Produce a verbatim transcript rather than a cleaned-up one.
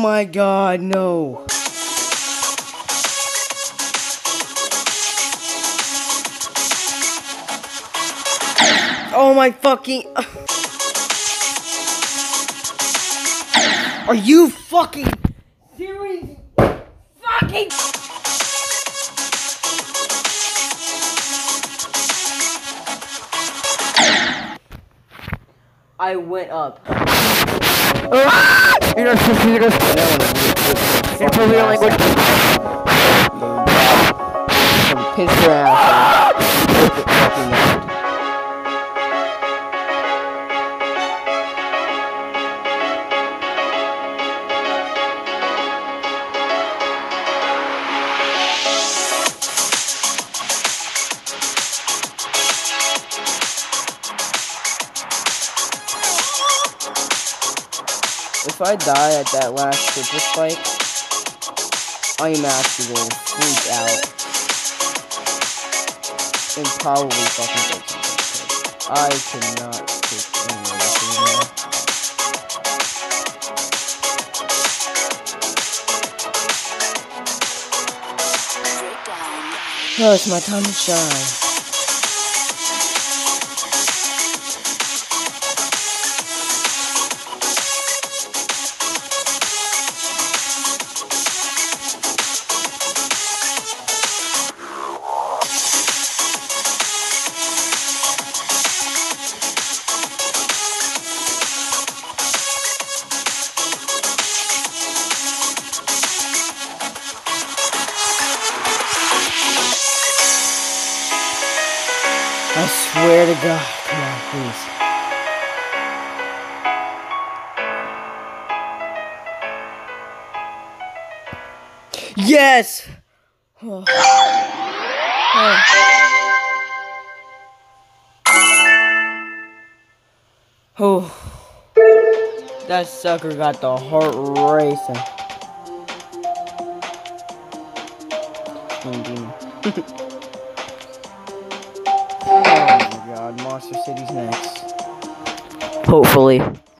my god, no. Oh my fucking... Are you fucking serious? Fucking... I went up. You're not supposed to do this. You're supposed to be language. Piss your ass off. If I die at that last super spike, I am actually going to freak out. And probably fucking take something. I cannot take any of this anymore. Oh, it's my time to shine. I swear to God. Come on, please. Yes! Oh. Oh. Oh. That sucker got the heart racing. Oh my god, Monster City's next. Hopefully.